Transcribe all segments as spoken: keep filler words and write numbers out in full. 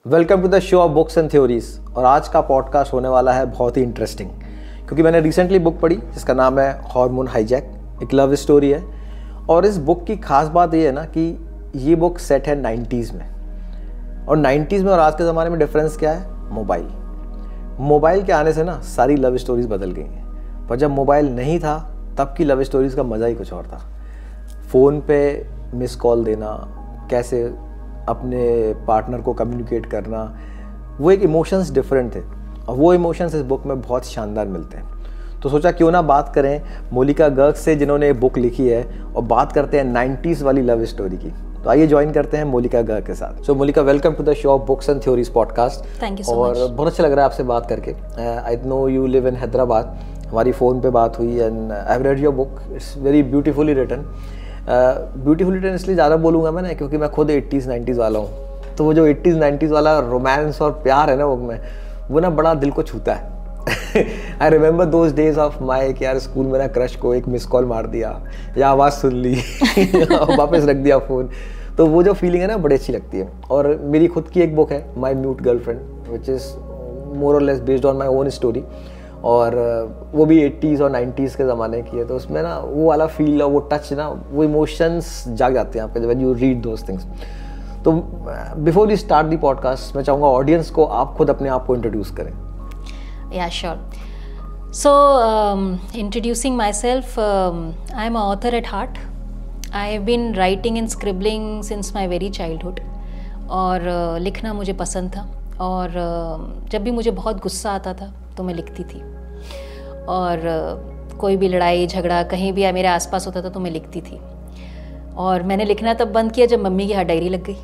Welcome to the show of books and theories. और आज का पॉडकास्ट होने वाला है बहुत ही इंटरेस्टिंग, क्योंकि मैंने रिसेंटली बुक पढ़ी जिसका नाम है हार्मोन हाईजैक। एक लव स्टोरी है और इस बुक की खास बात ये है ना कि ये बुक सेट है नाइन्टीज़ में। और नाइन्टीज़ में और आज के ज़माने में डिफरेंस क्या है? मोबाइल मोबाइल के आने से ना सारी लव स्टोरीज बदल गई हैं। पर जब मोबाइल नहीं था तब की लव स्टोरीज़ का मज़ा ही कुछ और था। फ़ोन पे मिस कॉल देना, कैसे अपने पार्टनर को कम्युनिकेट करना, वो एक इमोशंस डिफरेंट थे और वो इमोशंस इस बुक में बहुत शानदार मिलते हैं। तो सोचा क्यों ना बात करें मोलिका गर्ग से, जिन्होंने ये बुक लिखी है, और बात करते हैं नाइन्टीज़ वाली लव स्टोरी की। तो आइए ज्वाइन करते हैं मोलिका गर्ग के साथ। So Molika, welcome to the show of books and theories podcast. Thank you so much. और बहुत अच्छा लग रहा है आपसे बात करके। I know you live in Hyderabad. हमारी फ़ोन पे बात हुई and I have read your book. It's very beautifully written. Beautifully written इसलिए ज़्यादा बोलूँगा मैं ना, क्योंकि मैं खुद एट्टीज़ नाइन्टीज़ वाला हूँ। तो वो जो एट्टीज़ नाइन्टीज़ वाला रोमांस और प्यार है ना बुक में, वो ना बड़ा दिल को छूता है। I remember those days of my कि यार स्कूल में ना क्रश को एक मिस कॉल मार दिया या आवाज़ सुन ली और वापस रख दिया फ़ोन। तो वो जो फीलिंग है ना बड़ी अच्छी लगती है। और मेरी खुद की एक बुक है, my mute girlfriend, which is more or less based on my own story. और वो भी एट्टीज़ और नाइन्टीज़ के ज़माने की है। तो उसमें ना वो वाला फील और वो टच ना, वो इमोशंस जाग जाते हैं आपके when you read those things. तो before you start the podcast, मैं चाहूँगा ऑडियंस को आप खुद अपने आप को इंट्रोड्यूस करें। Yeah sure. So introducing myself, I am a author at heart. I have been writing and scribbling since my very childhood. और uh, लिखना मुझे पसंद था। और uh, जब भी मुझे बहुत गुस्सा आता था तो मैं लिखती थी। और uh, कोई भी लड़ाई झगड़ा कहीं भी मेरे आसपास होता था तो मैं लिखती थी। और मैंने लिखना तब बंद किया जब मम्मी की हाथ डायरी लग गई।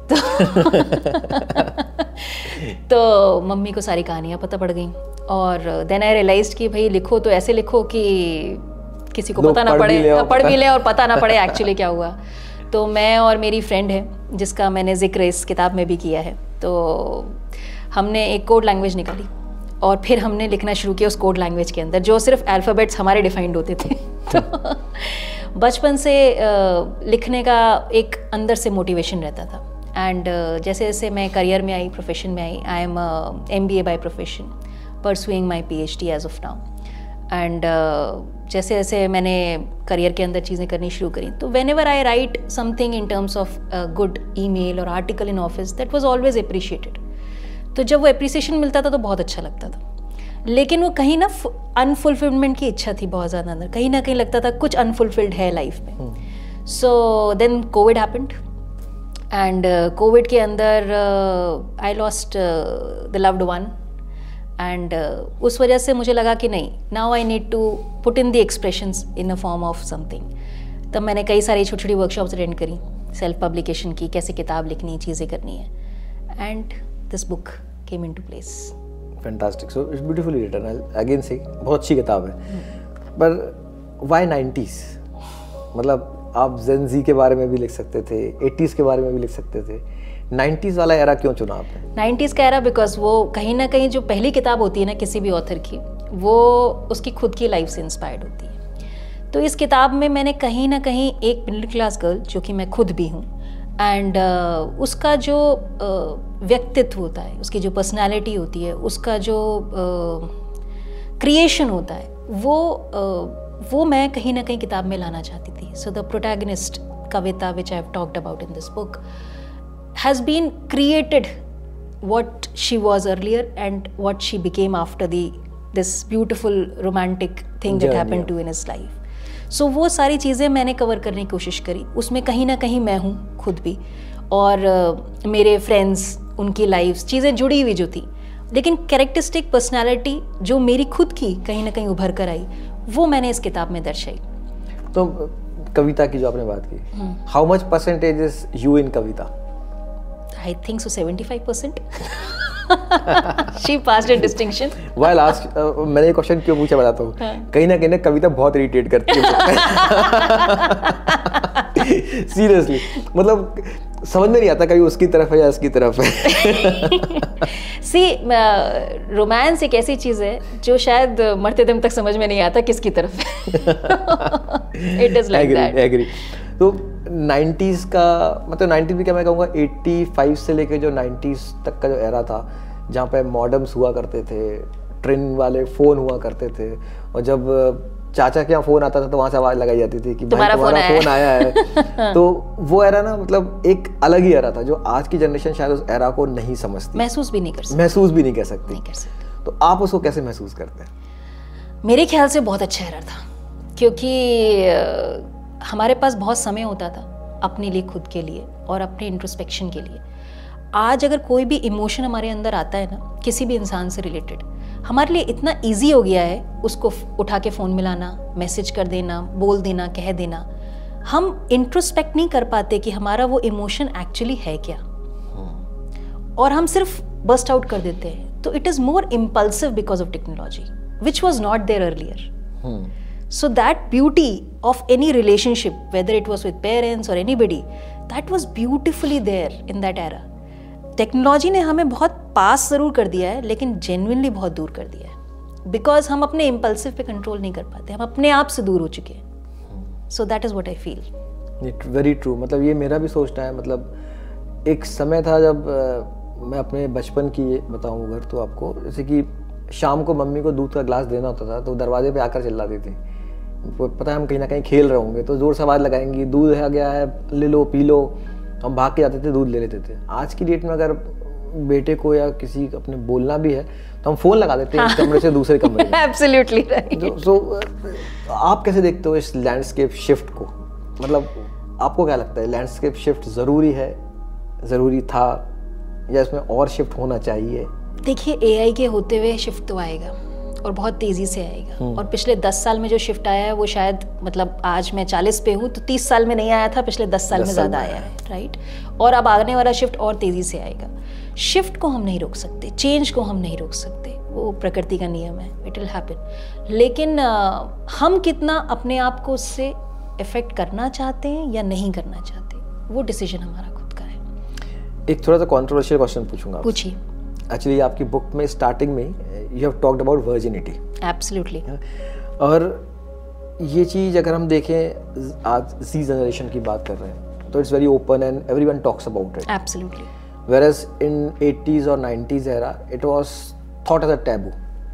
तो तो मम्मी को सारी कहानियाँ पता पड़ गई। और देन आई रियलाइज्ड कि भाई लिखो तो ऐसे लिखो कि किसी को पता ना पड़े, पढ़ भी ले और पता ना पड़े एक्चुअली क्या हुआ। तो मैं और मेरी फ्रेंड है, जिसका मैंने जिक्र इस किताब में भी किया है, तो हमने एक कोड लैंग्वेज निकाली और फिर हमने लिखना शुरू किया उस कोड लैंग्वेज के अंदर, जो सिर्फ अल्फ़ाबेट्स हमारे डिफाइंड होते थे। तो बचपन से लिखने का एक अंदर से मोटिवेशन रहता था। एंड जैसे जैसे मैं करियर में आई, प्रोफेशन में I, I am M B A by profession, pursuing my P H D as of now. And जैसे जैसे मैंने करियर के अंदर चीज़ें करनी शुरू करी, तो whenever I write something in terms of good email or article in office, that was always appreciated. तो जब वो अप्रिसिएशन मिलता था तो बहुत अच्छा लगता था। लेकिन वो कहीं ना अनफुलफिलमेंट की इच्छा थी बहुत ज़्यादा अंदर, कहीं ना कहीं लगता था कुछ अनफुलफिल्ड है लाइफ में। So then Covid happened. And Covid के अंदर I lost the loved one. And उस वजह से मुझे लगा कि नहीं, now I need to put in the expressions in a form of something. तब मैंने कई सारी छोटी छोटी वर्कशॉप्स अटेंड करी, सेल्फ पब्लिकेशन की, कैसे किताब लिखनी, चीज़ें करनी है। And this book came into place. Fantastic. So it's beautifully written. Again से बहुत अच्छी किताब है। पर व्हाई नाइन्टीज़? मतलब आप जेन ज़ी के बारे में भी लिख सकते थे, एट्टीज़ के बारे में भी लिख सकते थे, नाइन्टीज़ वाला एरा क्यों चुना आपने? नाइन्टीज़ का एरा बिकॉज वो कहीं ना कहीं जो पहली किताब होती है ना किसी भी ऑथर की, वो उसकी खुद की लाइफ से इंस्पायर्ड होती है। तो इस किताब में मैंने कहीं ना कहीं एक मिडिल क्लास गर्ल, जो कि मैं खुद भी हूँ, एंड uh, उसका जो uh, व्यक्तित्व होता है, उसकी जो पर्सनालिटी होती है, उसका जो क्रिएशन uh, होता है, वो uh, वो मैं कहीं ना कहीं किताब में लाना चाहती थी। So the protagonist Kavita which I have talked about in this book has been created what she was earlier and what she became after the this beautiful romantic thing that happened to in his life. So वो सारी चीज़ें मैंने cover करने की कोशिश करी। उसमें कहीं ना कहीं मैं हूँ खुद भी, और uh, मेरे फ्रेंड्स, उनकी लाइफ्स, चीज़ें जुड़ी हुई जो थी, लेकिन कैरेक्टरिस्टिक पर्सनालिटी जो मेरी खुद की कहीं ना कहीं उभर कर आई, वो मैंने इस किताब में दर्शाई। तो कविता की जो आपने बात की, how much percentage is you in Kavita? I think so seventy-five percent. She passed a distinction. While ask, uh, मैंने ये क्वेश्चन क्यों पूछा बताता हूँ। कहीं ना कहीं ना कविता बहुत इरिटेट करती है। सीरियसली, मतलब समझ में नहीं आता कभी उसकी तरफ है या इसकी तरफ है। सी रोमांस एक ऐसी चीज़ है जो शायद मरते दम तक समझ में नहीं आता किसकी तरफ है। It is like that. Agree. तो नाइन्टीज़ का मतलब नाइन्टीज़ भी क्या मैं कहूँगा पचासी से लेके जो नाइन्टीज़ तक का जो एरा था जहाँ पे मॉडेम्स हुआ करते थे, ट्रेन वाले फ़ोन हुआ करते थे, और जब चाचा के यहाँ फ़ोन आता था तो वहाँ से आवाज़ लगाई जाती थी कि तुम्हारा भाई तुम्हारा फ़ोन आया है। तो वो एरा ना मतलब एक अलग ही एरा था जो आज की जनरेशन शायद उस एरा को नहीं समझती, महसूस भी नहीं कर सकती महसूस भी नहीं कर सकती नहीं कर सकती। तो आप उसको कैसे महसूस करते हैं? मेरे ख्याल से बहुत अच्छा एरा था, क्योंकि हमारे पास बहुत समय होता था अपने लिए, खुद के लिए और अपने इंट्रोस्पेक्शन के लिए। आज अगर कोई भी इमोशन हमारे अंदर आता है ना, किसी भी इंसान से रिलेटेड, हमारे लिए इतना इजी हो गया है उसको उठा के फ़ोन मिलाना, मैसेज कर देना, बोल देना, कह देना। हम इंट्रोस्पेक्ट नहीं कर पाते कि हमारा वो इमोशन एक्चुअली है क्या, और हम सिर्फ बस्ट आउट कर देते हैं। तो it is more impulsive because of technology which was not there earlier. So that beauty of any relationship, whether it was with parents or anybody, that was beautifully there in that era. Technology ने हमें बहुत पास ज़रूर कर दिया है, लेकिन genuinely बहुत दूर कर दिया है, बिकॉज हम अपने इम्पल्सिव पे कंट्रोल नहीं कर पाते, हम अपने आप से दूर हो चुके हैं। So that is what I feel. It very true. मतलब ये मेरा भी सोचना है। मतलब एक समय था जब आ, मैं अपने बचपन की बताऊँ अगर तो आपको, जैसे कि शाम को मम्मी को दूध का ग्लास देना होता था तो दरवाजे पे आकर चिल्लाती थी, पता है हम कहीं ना कहीं खेल रहे होंगे तो जोर से आवाज़ लगाएंगी, दूध आ गया है, ले लो पी लो। हम भाग के जाते थे, दूध ले लेते थे। आज की डेट में अगर बेटे को या किसी अपने बोलना भी है तो हम फ़ोन लगा देते हैं, हाँ। कमरे से दूसरे कमरे में। Absolutely right. सो आप कैसे देखते हो इस लैंडस्केप शिफ्ट को? मतलब आपको क्या लगता है, लैंडस्केप शिफ्ट ज़रूरी है, ज़रूरी था, या इसमें और शिफ्ट होना चाहिए? देखिए, एआई के होते हुए शिफ्ट तो आएगा और बहुत तेज़ी से आएगा, और पिछले दस साल में जो शिफ्ट आया है वो शायद, मतलब आज मैं चालीस पे हूँ तो तीस साल में नहीं आया था, पिछले दस साल में ज़्यादा आया है, राइट। और अब आने वाला शिफ्ट और तेज़ी से आएगा। शिफ्ट को हम नहीं रोक सकते, चेंज को हम नहीं रोक सकते, वो प्रकृति का नियम है, इट विल हैपन। लेकिन आ, हम कितना अपने आप को उससे इफेक्ट करना चाहते हैं या नहीं करना चाहते, वो डिसीजन हमारा खुद का है। एक थोड़ा सा कॉन्ट्रोवर्शियल क्वेश्चन पूछूंगा। पूछिए। एक्चुअली आपकी बुक में स्टार्टिंग में you have talked about virginity. Absolutely. और ये चीज़ अगर हम देखें, आज ज़ी जनरेशन की बात कर रहे हैं तो it's very open and everyone talks about it. Absolutely. Whereas in eighties और nineties era it was thought as a taboo.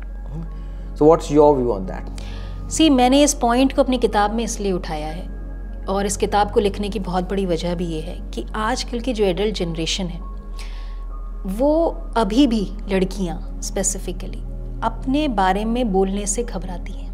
So what's your view on that? See, मैंने इस पॉइंट को अपनी किताब में इसलिए उठाया है, और इस किताब को लिखने की बहुत बड़ी वजह भी ये है कि आजकल की जो एडल्ट जनरेशन है वो अभी भी, लड़कियां स्पेसिफिकली, अपने बारे में बोलने से घबराती हैं,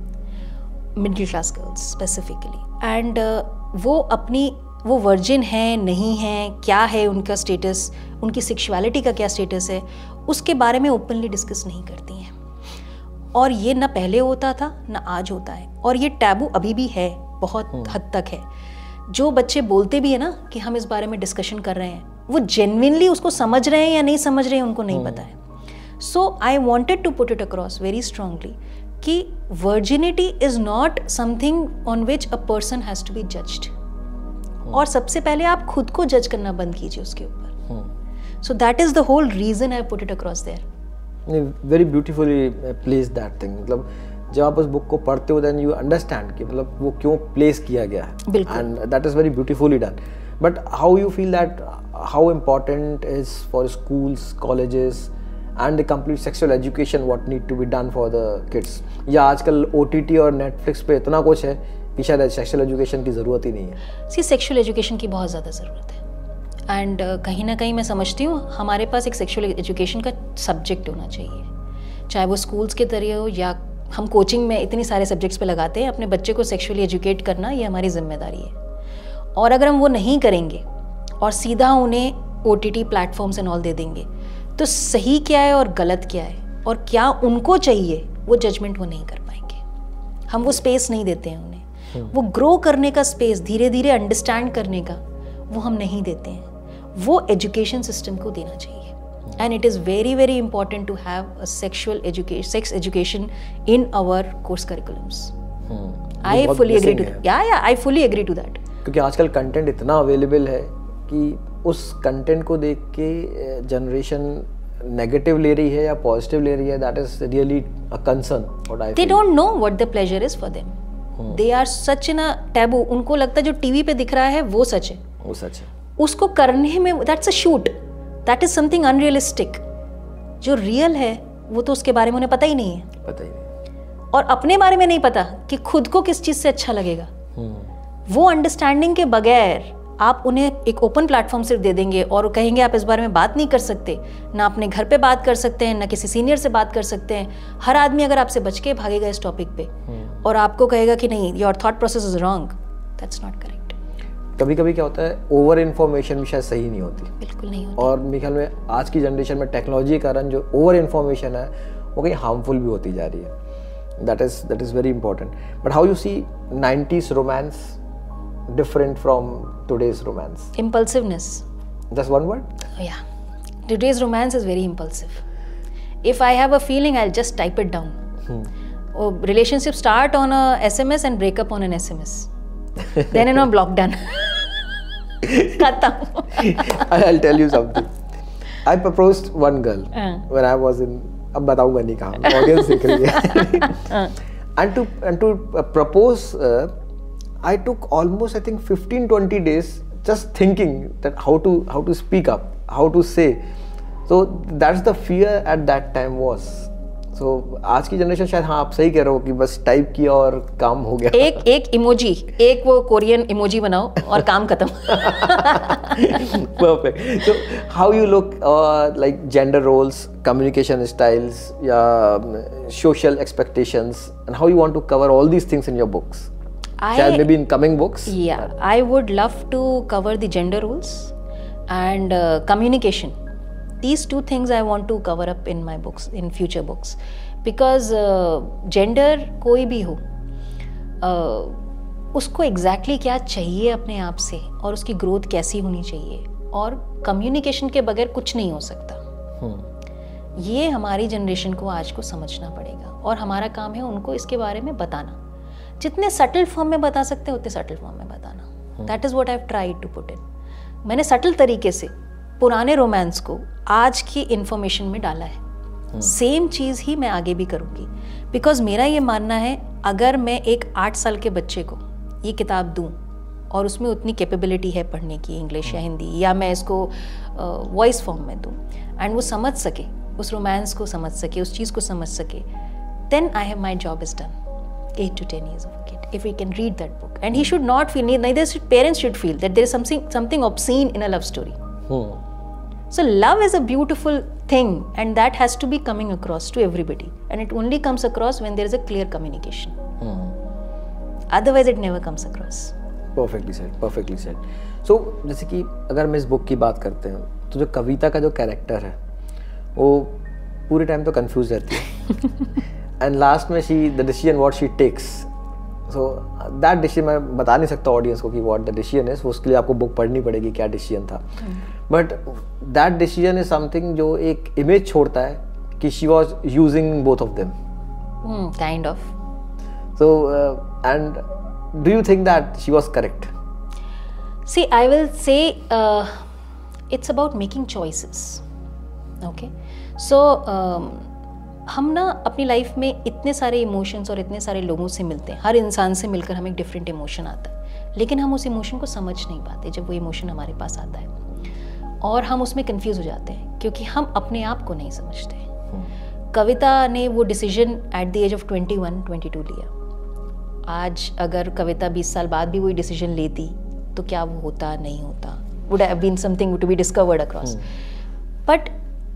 middle class girls specifically. And वो अपनी, वो वर्जिन हैं नहीं हैं, क्या है उनका स्टेटस, उनकी सेक्सुअलिटी का क्या स्टेटस है, उसके बारे में ओपनली डिस्कस नहीं करती हैं। और ये ना पहले होता था ना आज होता है, और ये टैबू अभी भी है, बहुत हद तक है। जो बच्चे बोलते भी है ना कि हम इस बारे में डिस्कशन कर रहे हैं, वो जेन्युइनली उसको समझ रहे हैं या नहीं समझ रहे हैं उनको नहीं पता है। So I wanted to put it across very strongly कि virginity is not something on which a person has to be judged, और सबसे पहले आप खुद को जज करना बंद कीजिए उसके ऊपर। So that is the whole reason I put it across there. Very beautifully place that thing. मतलब जब आप उस बुक को पढ़ते हो देन यू अंडरस्टैंड कि मतलब वो क्यों प्लेस किया गया है, and that is very beautifully done. But how you feel that, how important is for schools, colleges and the complete sexual education what need to be done for the kids? या आजकल OTT और Netflix पे इतना कुछ है कि शायद sexual education की ज़रूरत ही नहीं है। सी, सेक्सुअल एजुकेशन की बहुत ज़्यादा ज़रूरत है, एंड uh, कहीं ना कहीं मैं समझती हूँ हमारे पास एक सेक्सुअल एजुकेशन का सब्जेक्ट होना चाहिए, चाहे वो स्कूल्स के जरिए हो या हम कोचिंग में इतनी सारे सब्जेक्ट्स पे लगाते हैं। अपने बच्चे को सेक्सुअली एजुकेट करना ये हमारी जिम्मेदारी है, और अगर हम वो नहीं करेंगे और सीधा उन्हें ओटीटी प्लेटफॉर्म्स एंड ऑल दे देंगे तो सही क्या है और गलत क्या है और क्या उनको चाहिए, वो जजमेंट वो नहीं कर पाएंगे। हम वो स्पेस नहीं देते हैं उन्हें, वो ग्रो करने का स्पेस, धीरे धीरे अंडरस्टैंड करने का, वो हम नहीं देते हैं। वो एजुकेशन सिस्टम को देना चाहिए। And it is very very important to have a sexual education, sex education in our course curriculums. Hmm. I fully agree to that. Yeah, yeah, I fully agree to that. क्योंकि आजकल content इतना available है कि उस content को देख के generation negative ले रही है या पॉजिटिव ले रही है, that is really a concern. What I They feel. don't know what the pleasure is for them. They are such in a taboo. उनको लगता है जो टीवी पे दिख रहा है वो सच है, वो सच है. उसको करने में that's a shoot, that is something unrealistic. जो रियल है वो तो उसके बारे में उन्हें पता ही नहीं है, पता ही नहीं, और अपने बारे में नहीं पता कि खुद को किस चीज़ से अच्छा लगेगा. वो अंडरस्टैंडिंग के बगैर आप उन्हें एक ओपन प्लेटफॉर्म सिर्फ दे देंगे और कहेंगे आप इस बारे में बात नहीं कर सकते, ना अपने घर पे बात कर सकते हैं, ना किसी सीनियर से बात कर सकते हैं. हर आदमी अगर आपसे बच के भागेगा इस टॉपिक पे और आपको कहेगा कि नहीं your thought process is wrong, that's not correct. कभी कभी क्या होता है, ओवर इन्फॉर्मेशन भी शायद सही नहीं होती. बिल्कुल नहीं होती. और मेरे ख्याल में आज की जनरेशन में टेक्नोलॉजी के कारण जो ओवर इन्फॉर्मेशन है वो कहीं हार्मफुल भी होती जा रही है. That is that is very important. But how you see nineties romance different from today's romance? Impulsiveness. Just one word? Yeah. Today's romance is very impulsive. If I have a feeling, I'll just type it down. Hmm. Oh, relationships start on a S M S and break up on an S M S. Then you know, block done. Khatam. I'll tell you something. I proposed one girl uh. when I was in. अब बताऊंगा नहीं कहाँ. Audience देख रही है. And to and to uh, propose. Uh, I took almost I think fifteen to twenty days just thinking that how to how to speak up, how to say. So that's the fear at that time was. So आज की generation शायद हाँ आप सही कह रहे हो कि बस टाइप किया और काम हो गया. एक एक इमोजी, एक वो कोरियन इमोजी बनाओ और काम खत्म. Perfect. So how you look uh, like gender roles, communication styles, yeah, social expectations, and how you want to cover all these things in your books. I, maybe in coming books. Yeah, I would love to cover the gender roles and uh, communication. These two things I want to cover up in my books, in future books, because uh, gender कोई भी हो, uh, उसको exactly क्या चाहिए अपने आप से और उसकी growth कैसी होनी चाहिए, और communication के बगैर कुछ नहीं हो सकता. hmm. ये हमारी generation को आज को समझना पड़ेगा और हमारा काम है उनको इसके बारे में बताना. जितने सटल फॉर्म में बता सकते हैं उतने सटल फॉर्म में बताना. That is what I have tried to put in. मैंने सटल तरीके से पुराने रोमांस को आज की इंफॉर्मेशन में डाला है. सेम चीज़ ही मैं आगे भी करूँगी, बिकॉज मेरा ये मानना है अगर मैं एक आठ साल के बच्चे को ये किताब दूँ और उसमें उतनी कैपेबिलिटी है पढ़ने की इंग्लिश या हिंदी, या मैं इसको वॉइस uh, फॉर्म में दूँ एंड वो समझ सके, उस रोमांस को समझ सके, उस चीज़ को समझ सके, then I have my job is done. eight to ten years of a kid, if he can read that book, and he should not feel, neither should parents should feel that there is something something obscene in a love story. hmm. So love is a beautiful thing, and that has to be coming across to everybody, and it only comes across when there is a clear communication. hmm. Otherwise it never comes across. Perfectly said, perfectly said. So जैसे कि अगर हम इस book की बात करते हैं तो जो कविता का जो कैरेक्टर है वो पूरे टाइम तो कंफ्यूज रहती है. And last में she the decision what she takes, so uh, that decision मैं बता नहीं सकता ऑडियंस को कि what the decision is, उसके लिए आपको बुक पढ़नी पड़ेगी क्या डिसीजन था. But that decision is something जो एक इमेज छोड़ता है कि she was using both of them. hmm, kind of. So uh, and do you think that she was correct? See, I will say uh, it's about making choices. Okay, so um, हम ना अपनी life में इतने सारे emotions और इतने सारे लोगों से मिलते हैं, हर इंसान से मिलकर हमें एक डिफरेंट इमोशन आता है, लेकिन हम उस इमोशन को समझ नहीं पाते जब वो इमोशन हमारे पास आता है, और हम उसमें कंफ्यूज हो जाते हैं क्योंकि हम अपने आप को नहीं समझते. hmm. कविता ने वो decision at the age of twenty one twenty two लिया. आज अगर कविता बीस साल बाद भी वही डिसीजन लेती तो क्या वो होता, नहीं होता, would have been something to be discovered across. But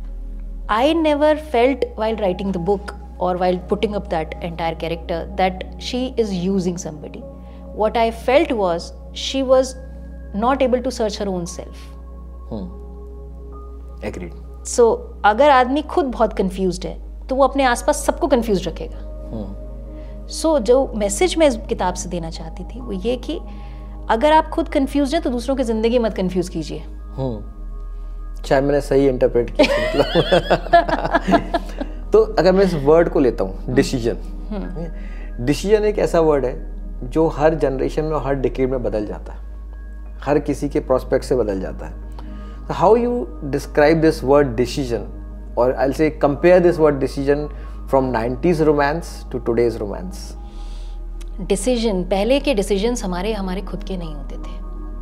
I never felt while writing the book or while putting up that entire character that she is using somebody. What I felt was she was not able to search her own self. Hmm. Agreed. So अगर आदमी खुद बहुत confused है तो वो अपने आसपास सबको confused रखेगा. hmm. So जो मैसेज मैं इस किताब से देना चाहती थी वो ये कि अगर आप खुद confused हैं तो दूसरों की जिंदगी मत confuse कीजिए. hmm. शायद मैंने सही इंटरप्रेट किया. तो अगर मैं इस वर्ड को लेता हूँ डिसीजन, डिसीजन एक ऐसा वर्ड है जो हर जनरेशन में, हर डिकेड में बदल जाता है, हर किसी के प्रोस्पेक्ट से बदल जाता है. तो how you describe this word decision, और I will say compare this word decision from nineties romance to today's romance. Decision, पहले के डिसीजंस हमारे हमारे खुद के नहीं होते थे।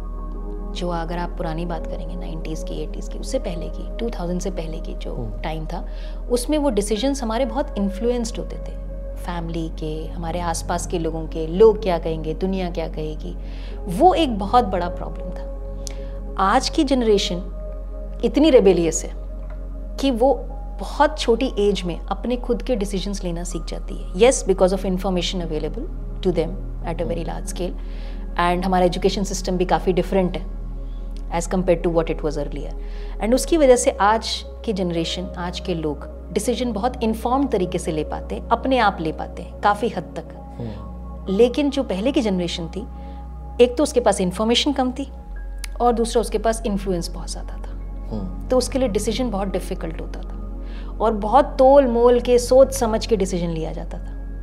जो अगर आप पुरानी बात करेंगे नाइन्टीज़ की, एटीज़ की, उससे पहले की, टू थाउज़ेंड से पहले की जो टाइम था, उसमें वो डिसीजंस हमारे बहुत इन्फ्लुएंस्ड होते थे फैमिली के, हमारे आसपास के लोगों के, लोग क्या कहेंगे, दुनिया क्या कहेगी। वो एक बहुत बड़ा प्रॉब्लम था। आज की जनरेशन इतनी रेबेलियस है कि वो बहुत छोटी एज में अपने खुद के डिसीजंस लेना सीख जाती है। Yes, because of information available to them at a very large scale, and हमारा एजुकेशन सिस्टम भी काफ़ी डिफरेंट है as compare to what it was earlier. And उसकी वजह से आज की जनरेशन, आज के लोग डिसीजन बहुत इन्फॉर्म्ड तरीके से ले पाते हैं, अपने आप ले पाते हैं काफ़ी हद तक। hmm. लेकिन जो पहले की जनरेशन थी, एक तो उसके पास इंफॉर्मेशन कम थी और दूसरा उसके पास इन्फ्लुएंस बहुत ज़्यादा था। hmm. तो उसके लिए डिसीजन बहुत डिफ़िकल्ट होता था और बहुत तोल मोल के, सोच समझ के डिसीजन लिया जाता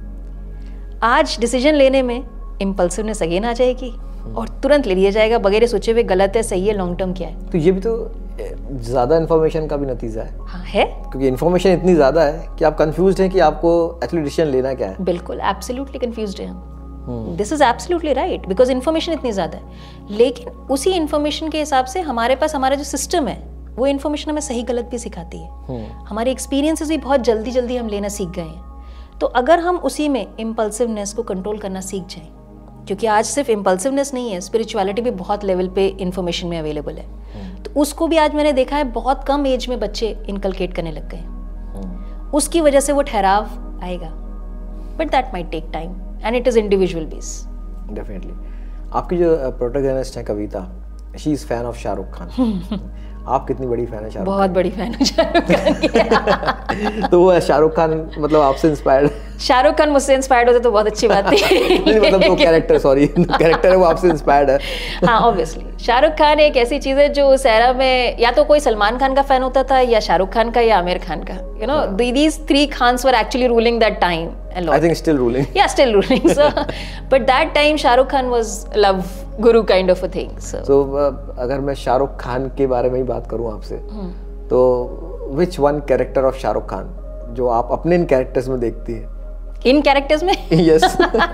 था। आज डिसीजन लेने में इम्पल्सिवनेस अगेन आ जाएगी hmm. और तुरंत ले लिया जाएगा बगैर सोचे हुए गलत है, सही है, लॉन्ग टर्म क्या है। तो ये भी तो ज़्यादा इन्फॉर्मेशन का भी नतीजा है। हाँ है, क्योंकि इन्फॉर्मेशन इतनी ज़्यादा है कि आप कंफ्यूज्ड हैं कि आपको एक्चुअली डिसीजन लेना क्या है। बिल्कुल, एब्सोल्युटली कंफ्यूज्ड हैं हम। This is absolutely right, because information इतनी ज़्यादा है। लेकिन उसी इन्फॉर्मेशन के हिसाब से हमारे पास हमारा जो सिस्टम है, वो इन्फॉर्मेशन हमें सही गलत भी सिखाती है। hmm. हमारे एक्सपीरियंसेस भी बहुत जल्दी जल्दी हम लेना सीख गए हैं। तो अगर हम उसी में इम्पल्सिवनेस को कंट्रोल करना सीख जाएं, क्योंकि आज सिर्फ इम्पल्सिवनेस नहीं है, स्पिरिचुअलिटी भी बहुत लेवल पे इन्फॉर्मेशन में अवेलेबल है। hmm. तो उसको भी आज मैंने देखा है बहुत कम एज में बच्चे इनकलकेट करने लग गए। hmm. उसकी वजह से वो ठहराव आएगा, but that might take time and it is individual base. Definitely. आपकी जो प्रोटैगनिस्ट है Kavita, she is fan of Shahrukh Khan. आप कितनी बड़ी फैन है शाहरुख? बहुत बड़ी फैन है शाहरुख खान की। तो वो शाहरुख खान मतलब आपसे इंस्पायर्ड? शाहरुख खान मुझसे इंस्पायर्ड होते तो बहुत अच्छी बात थी। नहीं मतलब वो कैरेक्टर, सॉरी कैरेक्टर है वो आपसे इंस्पायर्ड है। हाँ ऑब्वियसली, शाहरुख खान एक ऐसी चीज़ है जो उस एरा में या तो कोई सलमान खान का फैन होता था, या शाहरुख खान का, या आमिर खान का। You know these three Khans were actually ruling that time a lot. I think still ruling. Yeah, still ruling. So, but that time Shahrukh Khan was love guru kind of a thing. So, so uh, अगर मैं शाहरुख खान के बारे में ही बात करूं आपसे, hmm. तो which one character of Shahrukh Khan जो आप अपने इन कैरेक्टर्स में देखती है? इन कैरेक्टर्स में? Yes.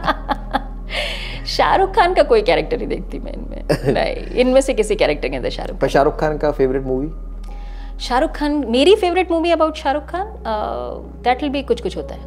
शाहरुख खान का कोई कैरेक्टर नहीं देखती मैं इनमें। नहीं, इनमें से किसी कैरेक्टर के अंदर शाहरुख। पर शाहरुख खान का फेवरेट मूवी? शाहरुख खान, मेरी favourite movie about Shahrukh Khan, that will be Kuch Kuch होता है।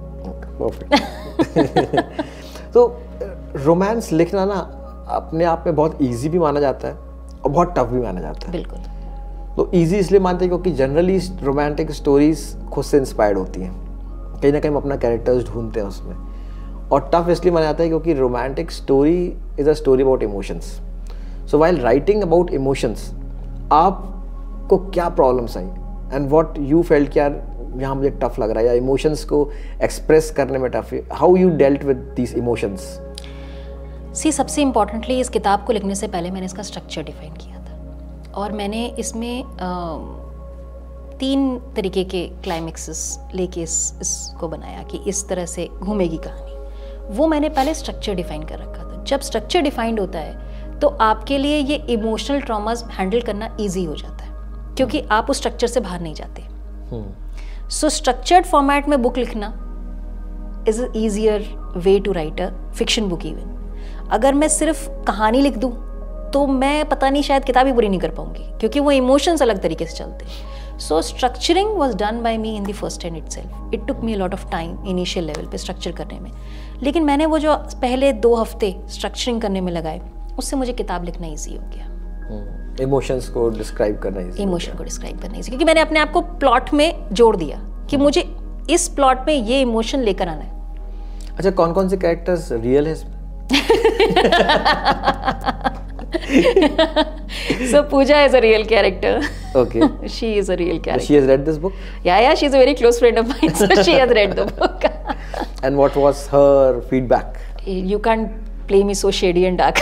परफेक्ट। तो रोमांस लिखना ना अपने आप में बहुत इजी भी माना जाता है और बहुत टफ भी माना जाता है। बिल्कुल। तो इजी इसलिए मानते हैं क्योंकि जनरली रोमांटिक स्टोरीज खुद से इंस्पायर्ड होती हैं, कहीं ना कहीं हम अपना कैरेक्टर्स ढूंढते हैं उसमें। और टफ इसलिए माना जाता है क्योंकि romantic story is a story about emotions. So while writing about emotions, आपको क्या प्रॉब्लम्स आई एंड व्हाट यू फेल्ट कि यार यहाँ मुझे टफ लग रहा है, या इमोशंस को एक्सप्रेस करने में टफ है, how you dealt with these emotions? See, सबसे इम्पॉर्टेंटली इस किताब को लिखने से पहले मैंने इसका स्ट्रक्चर डिफाइन किया था, और मैंने इसमें आ, तीन तरीके के क्लाइमेक्सेस लेके इस इसको बनाया कि इस तरह से घूमेगी कहानी। वो मैंने पहले स्ट्रक्चर डिफाइन कर रखा था। जब स्ट्रक्चर डिफाइंड होता है तो आपके लिए ये इमोशनल ट्रॉमास हैंडल करना ईजी हो जाता है, क्योंकि आप उस स्ट्रक्चर से बाहर नहीं जाते। सो स्ट्रक्चर्ड फॉर्मेट में बुक लिखना is a easier way to write a fiction book. Even अगर मैं सिर्फ कहानी लिख दूं तो मैं पता नहीं शायद किताब ही पूरी नहीं कर पाऊंगी, क्योंकि वो इमोशंस अलग तरीके से चलते हैं। So structuring was done by me in the first time itself. It took me a lot of time initial level पे स्ट्रक्चर करने में, लेकिन मैंने वो जो पहले दो हफ्ते स्ट्रक्चरिंग करने में लगाए, उससे मुझे किताब लिखना ईजी हो गया। इमोशंस को डिस्क्राइब करना इजी, इमोशन को डिस्क्राइब करना इजी, क्योंकि मैंने अपने आप को प्लॉट में जोड़ दिया कि मुझे इस प्लॉट में ये इमोशन लेकर आना है। अच्छा, कौन कौन से कैरेक्टर्स रियल है इसमें? So Pooja is a real character. Okay. She is a real character. She has read this book? Yeah, yeah, she's a very close friend of mine, so she has read the book. And what was her feedback? You can't play me so shady and dark.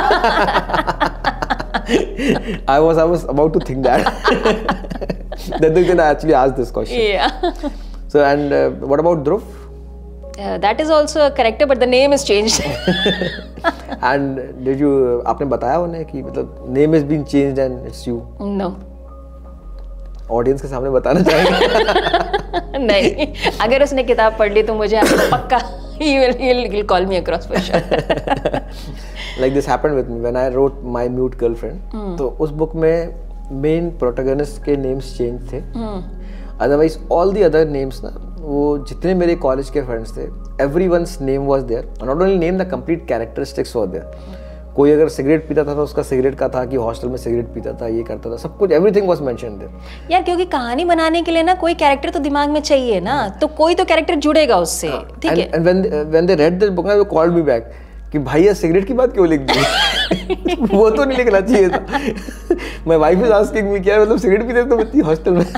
I was I was about to think that. Then then I actually asked this question. Yeah. So and uh, what about Dhruv? Uh, that is also a character, but the name is changed. And did you आपने बताया उन्हें कि मतलब name has been changed and it's you? No. Audience के सामने बताना चाहेंगे? नहीं, अगर उसने किताब पढ़ ली तो मुझे पक्का he will he'll, he'll call me across for sure. Like this happened with me when I wrote My Mute Girlfriend. Hmm. तो उस बुक में मेन प्रोटैगनिस्ट के नेम्स चेंज थे. Otherwise all the other names ना, वो जितने मेरे college के फ्रेंड्स थे, everyone's name was there. Not only name, the complete characteristics were there. कोई अगर सिगरेट पीता था तो उसका सिगरेट का था कि हॉस्टल में सिगरेट पीता था, ये करता था, सब कुछ, एवरीथिंग वाज मेंशन्ड देयर. यार क्योंकि कहानी बनाने के लिए ना कोई कैरेक्टर तो दिमाग में चाहिए ना, तो कोई तो कैरेक्टर जुड़ेगा उससे. ठीक है. And when when they read this book, they called me back कि भाई ये सिगरेट की बात क्यों लिख दी? वो तो नहीं लिखना चाहिए था. My wife is asking me क्या मतलब सिगरेट पीते तो बच्ची हॉस्टल में.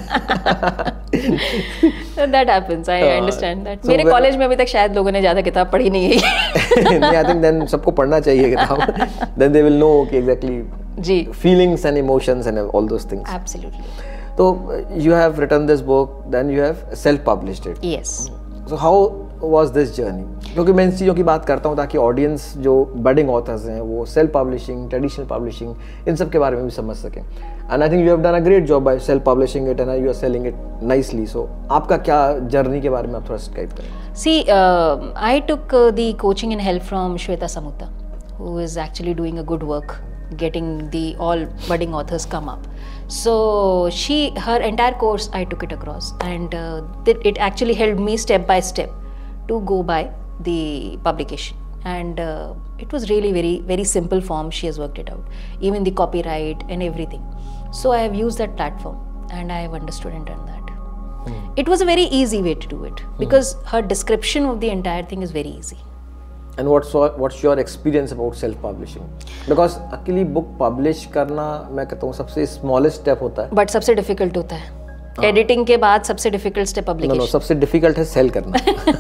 That happens, I understand that. मेरे कॉलेज में अभी तक शायद लोगों ने ज्यादा किताब पढ़ी नहीं है. नहीं, आई थिंक देन सबको पढ़ना चाहिए किताब. देन दे विल नो कि exactly the feelings and emotions and all those things. Absolutely. तो you have written this book, then you have self published it. Yes. So how was this journey? क्योंकि मैं इन चीज़ों की बात करता हूँ ताकि ऑडियंस जो बडिंग ऑथर्स हैं वो सेल्फ पब्लिशिंग, ट्रेडिशनल पब्लिशिंग, इन सब के बारे में भी समझ सकें. And I think you have done a great job by self publishing it and you are selling it nicely. So आपका क्या जर्नी के बारे में आप थोड़ा डिस्क्राइब करें. See, I took the coaching and help from Shweta Samuta, who is actually doing a good work getting the all budding authors come up. So she, her entire course I took it across, and uh, it, it actually helped me step by step to go by the publication. And uh, it was really very very simple form. She has worked it out, even the copyright and everything. So I have used that platform and I have understood and done that. Hmm. It was a very easy way to do it because hmm. her description of the entire thing is very easy. And what's what's your experience about self publishing? Because अकेली book publish करना मैं कहता हूँ सबसे smallest step होता है. But सबसे difficult होता है. एडिटिंग के बाद सबसे difficult step publication. No no, सबसे डिफिकल्ट है सेल करना.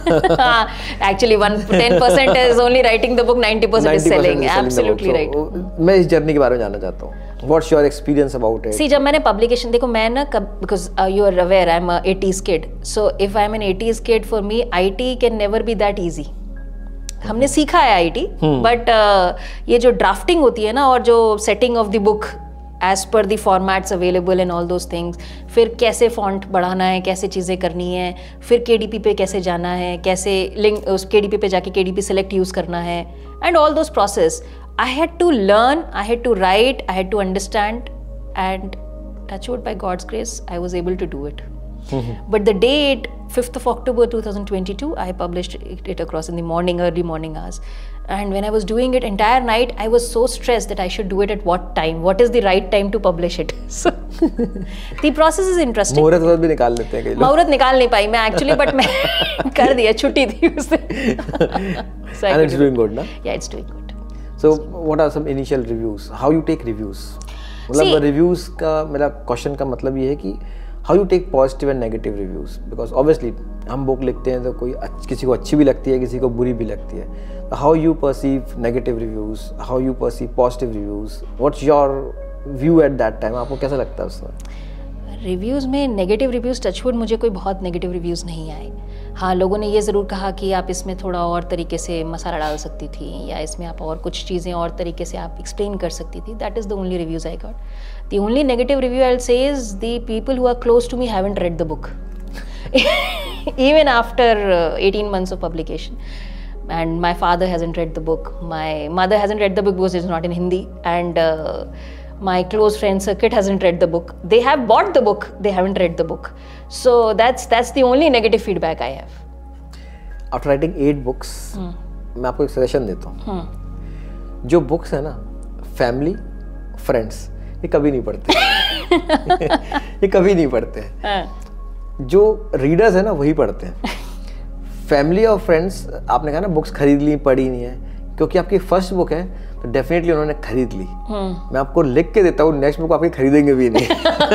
Actually one ten percent is only writing the book, ninety percent is selling. Absolutely right. मैं इस जर्नी के बारे में जानना चाहता हूँ. What's your experience about it? See, जब मैंने पब्लिकेशन, देखो मैं ना कब, because uh, you are aware I am a eighties kid, so if I am an eighties kid, for me I T can never be that easy. हमने सीखा है I T, but ये जो ड्राफ्टिंग होती है ना और जो setting of the book as per the formats available and all those things, फिर कैसे फॉन्ट बढ़ाना है, कैसे चीज़ें करनी है, फिर के डी पी पे कैसे जाना है, कैसे लिंक उस के डी पी पे जाके के डी पी सेलेक्ट यूज़ करना है, and all those process I had to learn, I had to write, I had to understand, and touchwood by God's grace I was able to do it. But the date, fifth of October twenty twenty-two, I published it, it across in the morning, early morning hours. And when I was doing it entire night, I was so stressed that I should do it at what time? What is the right time to publish it? So the process is interesting. मुहूर्त भी निकाल लेते हैं कई लोग. मुहूर्त निकाल नहीं पाई मैं actually, but मैं कर दिया, छुट्टी थी उस दिन. So and it's doing good, ना? Yeah, it's doing good. So what are some initial reviews? How you take reviews? मतलब reviews का मेरा question का मतलब ये है कि how you take positive and negative reviews, because obviously हम बुक लिखते हैं तो कोई किसी को अच्छी भी लगती है, किसी को बुरी भी लगती है. How you perceive negative reviews, how you perceive positive reviews, what's your view at that time? आपको कैसा लगता है उस समय? रिव्यूज़ में नेगेटिव रिव्यूज़, टचवुड मुझे कोई बहुत नेगेटिव रिव्यूज़ नहीं आए. हाँ, लोगों ने ये ज़रूर कहा कि आप इसमें थोड़ा और तरीके से मसाला डाल सकती थी, या इसमें आप और कुछ चीज़ें और तरीके से आप एक्सप्लेन कर सकती थी. That is the only reviews I got. The only negative review I'll say is the people who are close to me haven't read the book. Even after uh, eighteen months of publication. And my father hasn't read the book. My mother hasn't read the book because it's not in Hindi. And uh, my close friend circuit hasn't read the book. They have bought the book, they haven't read the book. So that's that's the only negative feedback I have. After writing eight books, hmm. मैं आपको एक suggestion देता हूँ. hmm. जो books है ना, family, friends, ये कभी नहीं पढ़ते. ये कभी नहीं पढ़ते हैं. जो रीडर्स है ना वही पढ़ते हैं. फैमिली और फ्रेंड्स, आपने कहा ना बुक्स खरीद ली, पढ़ी नहीं है, क्योंकि आपकी फर्स्ट बुक है तो डेफिनेटली उन्होंने खरीद ली. मैं आपको लिख के देता हूँ, नेक्स्ट बुक आपकी खरीदेंगे भी नहीं.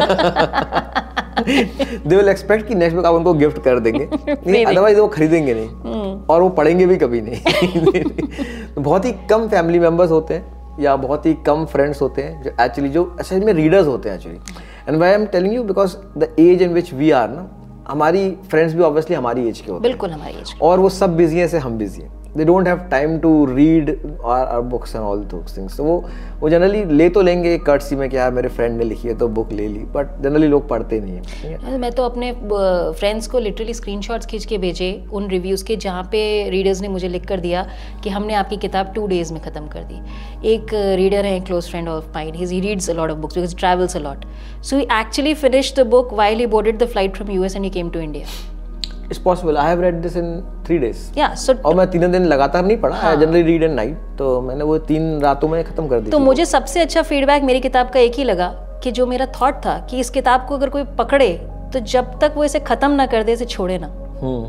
दे विल एक्सपेक्ट कि नेक्स्ट बुक आप उनको गिफ्ट कर देंगे, नहीं अदरवाइज वो खरीदेंगे नहीं और वो पढ़ेंगे भी कभी नहीं. बहुत ही कम फैमिली मेम्बर्स होते हैं या बहुत ही कम फ्रेंड्स होते हैं जो एक्चुअली जो असल में रीडर्स होते हैं actually. And why I am telling you, because the age in which we are ना, हमारी फ्रेंड्स भी ऑब्वियसली हमारी एज के होते हैं. बिल्कुल हमारी एज. और वो सब बिजी हैं, से हम बिजी हैं. They don't have time to read our books and all those things. तो वो वो जनरली ले तो लेंगे एक कर्टसी में कि यार मेरे फ्रेंड ने लिखी है तो बुक ले ली, बट जनरली लोग पढ़ते नहीं है। मैं तो अपने फ्रेंड्स को लिटरली स्क्रीनशॉट्स खींच के भेजे उन रिव्यूज़ के जहाँ पे रीडर्स ने मुझे लिख कर दिया कि हमने आपकी किताब टू डेज़ में ख़त्म कर दी। एक रीडर है, close friend of mine, he reads a lot of books because he travels a lot, so he actually finished the book while he boarded the flight from US and he came to India. It's possible. I have read this in three days. Yeah, so और मैं तीन दिन लगातार नहीं पढ़ा, I generally read at night, तो मैंने वो तीन रातों में खत्म कर दी। तो मुझे सबसे अच्छा फीडबैक मेरी किताब का एक ही लगा कि जो मेरा थॉट था कि इस किताब को अगर कोई पकड़े तो जब तक वो इसे खत्म ना कर दे इसे छोड़े ना।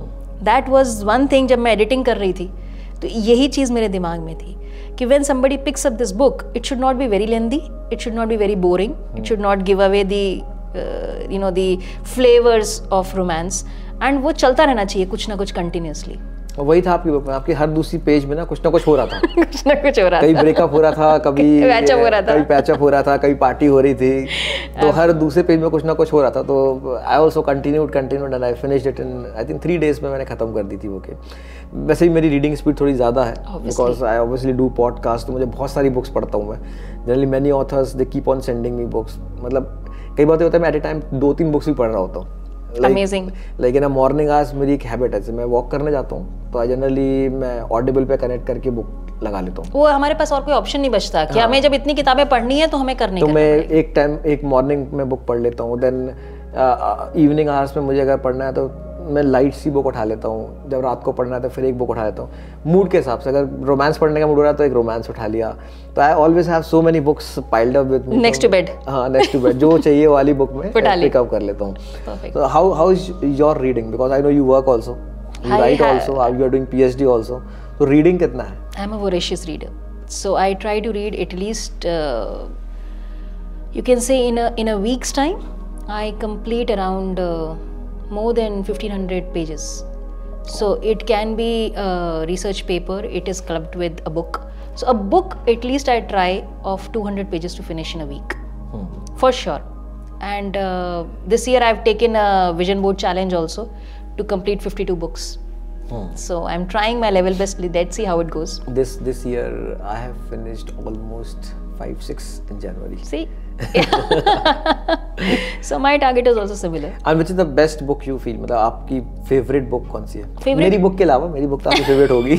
That was one thing जब मैं एडिटिंग कर रही थी तो यही चीज़ मेरे दिमाग में थी कि when somebody picks up this book, it should not be very lengthy, it should not be very boring, it should not give away the uh, you know the flavors of romance, and वो चलता रहना चाहिए कुछ ना कुछ continuously. वही था आपकी बुक में, आपकी हर दूसरी पेज में ना कुछ ना कुछ हो रहा था कुछ ना कुछ हो रहा कहीं था, कहीं ब्रेकअप हो रहा था, कभी पैचअप हो रहा था, कभी पैचअप हो रहा था, कभी पार्टी हो रही थी, तो हर दूसरे पेज में कुछ ना कुछ हो रहा था। तो I also continued continued and I finished it in I think three days में मैंने खत्म कर दी थी बुक। वैसे ही मेरी रीडिंग स्पीड थोड़ी ज़्यादा है because I obviously do podcast, तो मुझे बहुत सारी बुक्स पढ़ता हूँ मैं। Generally many authors they keep on sending me books, मतलब कई बातें होता है मैं एट ए टाइम दो तीन बुक्स भी पढ़ रहा होता हूँ। अमेजिंग। लेकिन ना मॉर्निंग आवर्स मेरी एक हैबिट है, मैं वॉक करने जाता हूँ तो जनरली मैं ऑडिबल पे कनेक्ट करके बुक लगा लेता हूँ। वो हमारे पास और कोई ऑप्शन नहीं बचता कि हाँ। हमें जब इतनी किताबें पढ़नी है तो हमें करनी तो मैं एक टाइम एक मॉर्निंग में बुक पढ़ लेता हूँ, देन इवनिंग आवर्स में मुझे अगर पढ़ना है तो मैं लाइट सी बुक उठा लेता हूँ, जब रात को पढ़ना है तो फिर एक बुक उठा लेता हूँ मूड के हिसाब से। अगर रोमांस पढ़ने का मूड हो रहा है तो एक रोमांस उठा लिया। तो I always have so many books piled up with me next to bed. हाँ, नेक्स्ट टू बेड जो चाहिए वाली बुक में पिक अप कर लेता हूँ। तो how how is your reading, because I know you work also, you write also, you are doing PhD also, तो रीडिंग कितना है? I am a voracious reader, so I try to read at least you can say in a in a weeks time I complete around more than fifteen hundred pages. So it can be a research paper, it is clubbed with a book. So a book at least I try of two hundred pages to finish in a week, hmm. for sure. And uh, this year I've taken a vision board challenge also to complete fifty-two books. Hmm. So I'm trying my level best. Let's see how it goes. This this year I have finished almost five six in January. See. So my target is also similar. And which is the best book you feel? मतलब आपकी favorite book कौन सी है? Favorite? मेरी book के अलावा, मेरी book तो आपकी favorite होगी।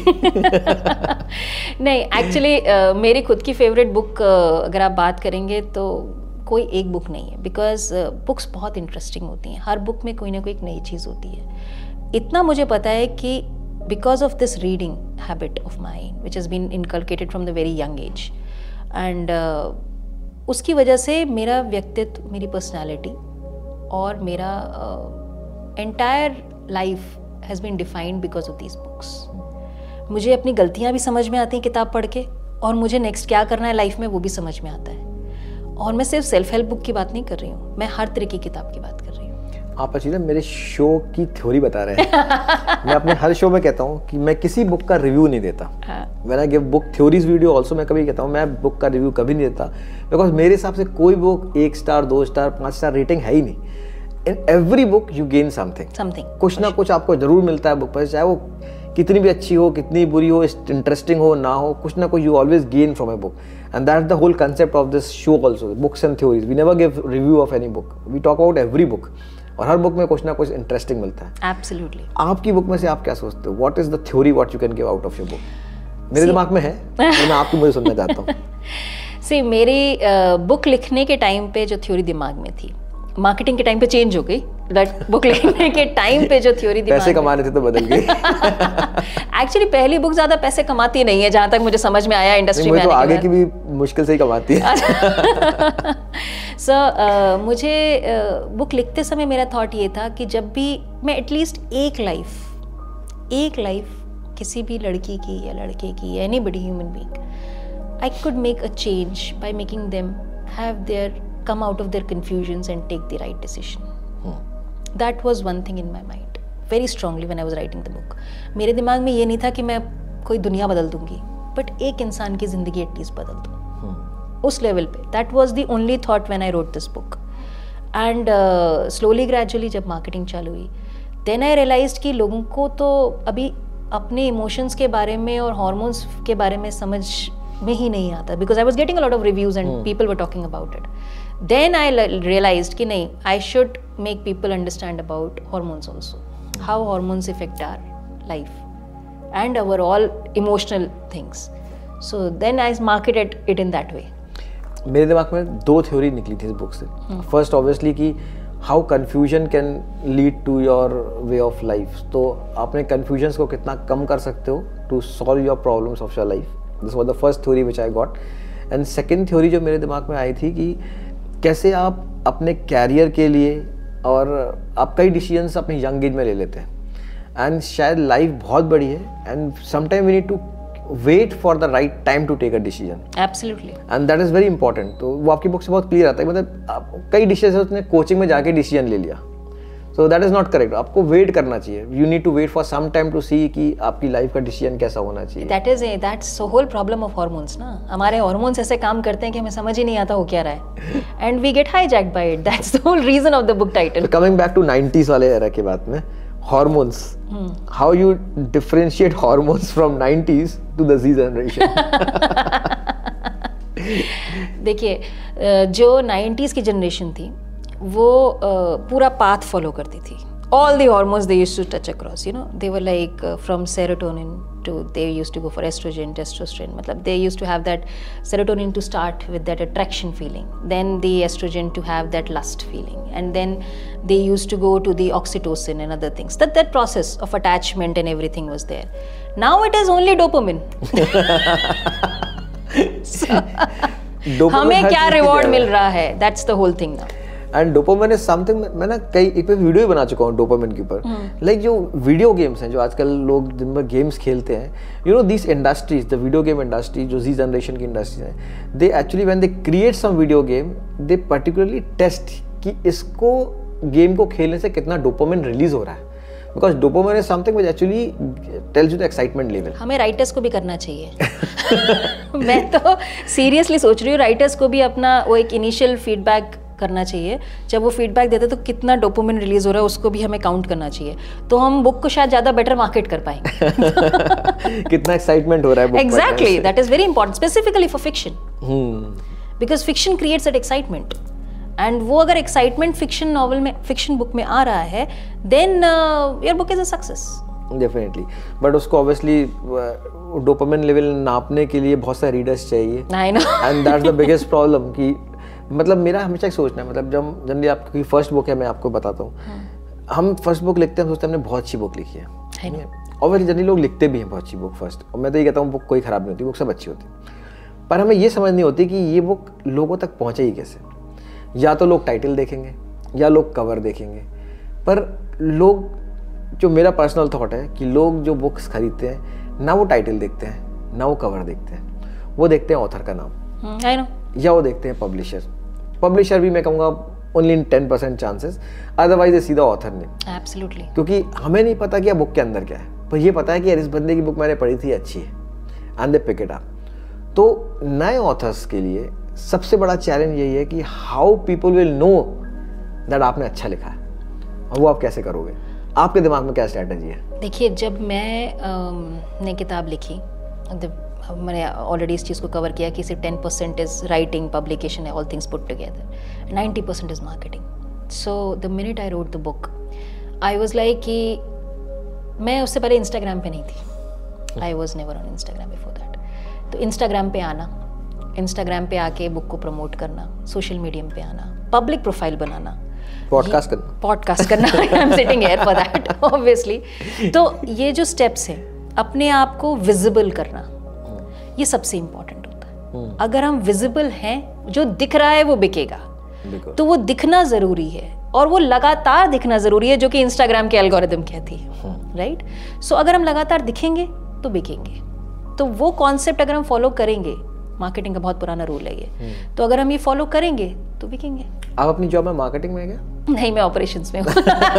नहीं, actually uh, मेरी खुद की favorite book uh, अगर आप बात करेंगे तो कोई एक book नहीं है, because uh, books बहुत interesting होती हैं, हर book में कोई ना कोई एक नई चीज़ होती है। इतना मुझे पता है कि because of this reading habit of mine, which has been inculcated from the very young age, and uh, उसकी वजह से मेरा व्यक्तित्व, मेरी पर्सनालिटी और मेरा entire life has been defined because of these books. मुझे अपनी गलतियाँ भी समझ में आती हैं किताब पढ़ के, और मुझे नेक्स्ट क्या करना है लाइफ में वो भी समझ में आता है। और मैं सिर्फ सेल्फ हेल्प बुक की बात नहीं कर रही हूँ, मैं हर तरह की किताब की बात कर रही हूँ। आप अच्छी ना मेरे शो की थ्योरी बता रहे हैं। मैं अपने हर शो में कहता हूँ कि मैं किसी बुक का रिव्यू नहीं देता। When I give book theories video also मैं कभी कहता हूँ मैं बुक का रिव्यू कभी नहीं देता, बिकॉज मेरे हिसाब से कोई बुक एक स्टार, दो स्टार, पाँच स्टार रेटिंग है ही नहीं। In every book you gain something something कुछ ना कुछ आपको जरूर मिलता है बुक पर, चाहे वो कितनी भी अच्छी हो, कितनी बुरी हो, इंटरेस्टिंग हो ना हो, कुछ ना कुछ you always gain from a book. And that the whole concept of this show also, books and theories. We never give review of any book, we talk about every book, और हर book में कुछ ना कुछ interesting मिलता है। Absolutely. आपकी book में से आप क्या सोचते हो? What is the theory what you can give out of your book? मेरे दिमाग में है और मैं आपकी मुझे सुनना चाहता हूँ। सी मेरी बुक uh, लिखने के टाइम पे जो थ्योरी दिमाग में थी, मार्केटिंग के टाइम पे चेंज हो गई, बट बुक लिखने के टाइम पे जो थ्योरी दिमाग पैसे कमाने थे तो बदल गई। एक्चुअली पहली बुक ज्यादा पैसे कमाती नहीं है, जहाँ तक मुझे समझ में आया इंडस्ट्री में। तो आगे की भी मुश्किल से ही कमाती है। सो so, uh, मुझे बुक uh, लिखते समय मेरा थॉट ये था कि जब भी मैं एटलीस्ट एक लाइफ एक लाइफ किसी भी लड़की की या लड़के की, anybody human being, I could make a change by making them have their come out of their confusions and take the right decision. Hmm. That was one thing in my mind very strongly when I was writing the book. मेरे दिमाग में ये नहीं था कि मैं कोई दुनिया बदल दूंगी, but एक इंसान की जिंदगी एटलीस्ट बदल दूँ। hmm. उस लेवल पे that was the only thought when I wrote this book. And uh, slowly gradually जब मार्केटिंग चालू हुई, then I realized कि लोगों को तो अभी अपने इमोशंस के बारे में और हार्मोन्स के बारे में समझ में ही नहीं आता, because I was getting a lot of reviews and people were talking about it. Then I realised कि नहीं, I should make people understand about hormones also, how hormones effect our life and our all emotional things. So then I marketed it in that way. मेरे दिमाग में दो theory निकली थी इस book से. फर्स्ट ऑब्वियसली कि how confusion can lead to your way of life. तो आपने कन्फ्यूजन्स को कितना कम कर सकते हो to solve your problems of your life. This was the first theory which I got. And second theory जो मेरे दिमाग में आई थी कि कैसे आप अपने कैरियर के लिए, और आप कई डिसीजंस अपने यंग एज में ले लेते हैं, एंड शायद लाइफ बहुत बड़ी है, and sometime we need to wait for the right time to take a decision. Absolutely. And that is very important. तो वो आपकी बुक से बहुत क्लियर आता है. मतलब आप कई डिसीजन उसने कोचिंग में जाके डिसीजन ले लिया, so that is not correct. आपको वेट करना चाहिए. You need to wait for some time to see कि आपकी लाइफ का डिसीजन कैसा होना चाहिए. That is a that's the whole problem of hormones ना. हमारे हार्मोन्स ऐसे काम करते हैं कि हमें समझ ही नहीं आता हो क्या रहा है, and we get hijacked by it. That's the whole reason of the book title. So coming back to nineties वाले era के बात में, hormones. Hmm. How you differentiate hormones from nineties to the Z generation? देखिए, जो nineties की generation थी वो पूरा पाथ फॉलो करती थी. All the hormones they used to touch across, you know, they were like uh, from serotonin to they used to go for estrogen, testosterone. Matlab, they used to have that serotonin to start with that attraction feeling, then the estrogen to have that lust feeling, and then they used to go to the oxytocin and other things. That that process of attachment and everything was there. Now it is only dopamine. So, हमें क्या reward मिल रहा है? That's the whole thing now. And dopamine is something. मैं ना कई एक पे video ही बना चुका हूँ डोपामिन के ऊपर. लाइक जो वीडियो गेम्स हैं, जो आजकल लोग दिन में गेम्स खेलते हैं, you know this industries, the video game industry, जो जी जनरेशन की इंडस्ट्रीज हैं, they actually when they create some video game, they particularly test कि इसको गेम को खेलने से कितना डोपामिन रिलीज हो रहा है. Because dopamine is something which actually tells you the excitement level. हमें राइटर्स को भी करना चाहिए. मैं तो सीरियसली सोच रही हूँ, राइटर्स को भी अपना वो एक इनिशियल फीडबैक करना चाहिए. जब वो फीडबैक देते तो कितना डोपामिन रिलीज हो रहा है उसको भी हमें काउंट करना चाहिए. तो हम बुक को शायद ज़्यादा बेटर मार्केट कर पाएंगे. कितना एक्साइटमेंट हो रहा है. Exactly, that is very important, specifically for fiction, because fiction creates that excitement. And वो अगर एक्साइटमेंट फिक्शन नॉवल में, फिक्शन बुक में आ रहा है, then your book is a success. Definitely. But उसको ऑब्वियसली डोपामिन लेवल नापने के लिए बहुत सारे रीडर्स चाहिए. I know. And that's the biggest problem. कि मतलब मेरा हमेशा एक सोचना है, मतलब जब जनरली आपकी फर्स्ट बुक है, मैं आपको बताता हूँ, हम फर्स्ट बुक लिखते हैं, सोचते हैं हमने बहुत अच्छी बुक लिखी है. और वैसे जनरली लोग लिखते भी हैं बहुत अच्छी बुक फर्स्ट. और मैं तो ये कहता हूँ बुक कोई ख़राब नहीं होती, बुक सब अच्छी होती. पर हमें ये समझ नहीं होती कि ये बुक लोगों तक पहुँचेगी कैसे. या तो लोग टाइटल देखेंगे या लोग कवर देखेंगे. पर लोग, जो मेरा पर्सनल थॉट है कि लोग जो बुक्स खरीदते हैं, ना वो टाइटल देखते हैं, ना वो कवर देखते हैं, वो देखते हैं ऑथर का नाम. I know. या वो देखते हैं पब्लिशर. पब्लिशर भी मैं कहूँगा only in ten percent chances, otherwise ये सीधा ऑथर ने. एब्सोल्युटली. क्योंकि हमें नहीं पता कि बुक के अंदर क्या है, पर ये पता है कि यार इस बंदे की बुक मैंने पढ़ी थी, अच्छी है, and they pick it up. तो नए ऑथर्स के लिए सबसे बड़ा चैलेंज यही है कि how people will know that आपने अच्छा लिखा है, और वो आप कैसे करोगे. आपके दिमाग में क्या स्ट्रैटेजी है? देखिए, जब मैं ने किताब लिखी, मैंने ऑलरेडी इस चीज़ को कवर किया कि सिर्फ ten percent is writing, publication है, all things put together, ninety percent is marketing. So the minute I wrote the book, I was like कि मैं उससे पहले इंस्टाग्राम पे नहीं थी. I was never on Instagram before that. तो Instagram पे आना, इंस्टाग्राम पे आके बुक को प्रमोट करना, सोशल मीडियम पे आना, पब्लिक प्रोफाइल बनाना, पॉडकास्ट करना, पॉडकास्ट करना, I am sitting here for that obviously. तो ये जो स्टेप्स हैं, अपने आप को विजिबल करना, ये सबसे इम्पोर्टेंट होता है. अगर हम विजिबल हैं, जो दिख रहा है वो बिकेगा, तो वो दिखना ज़रूरी है, और वो लगातार दिखना ज़रूरी है, जो कि इंस्टाग्राम के एल्गोरिदम कहती है, राइट. सो अगर हम लगातार दिखेंगे तो बिकेंगे. तो वो कॉन्सेप्ट अगर हम फॉलो करेंगे, मार्केटिंग का बहुत पुराना रूल है ये, तो अगर हम ये फॉलो करेंगे तो बिकेंगे. आप अपनी जॉब में मार्केटिंग में है क्या? नहीं, मैं ऑपरेशंस में हूँ.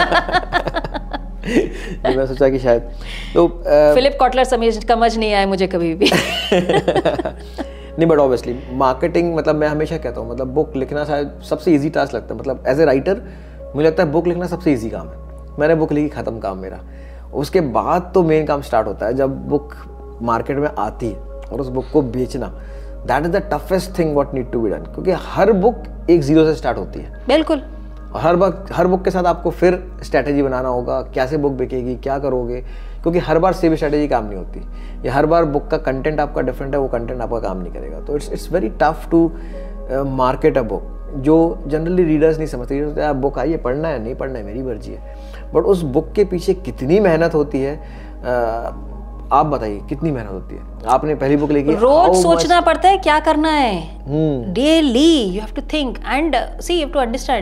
मैं सोचा कि शायद तो फिलिप कॉटलर समझ समझ नहीं आया मुझे कभी भी. नहीं, बट ऑब्वियसली मार्केटिंग, मतलब मैं हमेशा कहता हूँ, मतलब बुक लिखना शायद सबसे इजी टास्क लगता है. मतलब एज ए राइटर मुझे लगता है बुक लिखना सबसे इजी काम है. मैंने बुक लिखी, खत्म काम मेरा. उसके बाद तो मेन काम स्टार्ट होता है जब बुक मार्केट में आती है और उस बुक को बेचना। That is the toughest thing what need to be done, क्योंकि हर बुक एक जीरो से स्टार्ट होती है। बिल्कुल। और हर बुक हर बुक के साथ आपको फिर स्ट्रैटेजी बनाना होगा, कैसे बुक बिकेगी, क्या करोगे, क्योंकि हर बार सेम स्ट्रैटेजी काम नहीं होती। या हर बार बुक का कंटेंट आपका डिफरेंट है, वो कंटेंट आपका काम नहीं करेगा। तो it's it's very tough to market a book, जो जनरली रीडर्स नहीं समझते। यार बुक आई है, पढ़ना है, नहीं पढ़ना है मेरी मर्जी है। बट उस बुक के पीछे कितनी मेहनत होती है, आ, आप बताइए कितनी मेहनत होती है। आपने पहली बुक लिखी, रोज सोचना पड़ता है क्या करना है, daily you have to think and see you have to understand.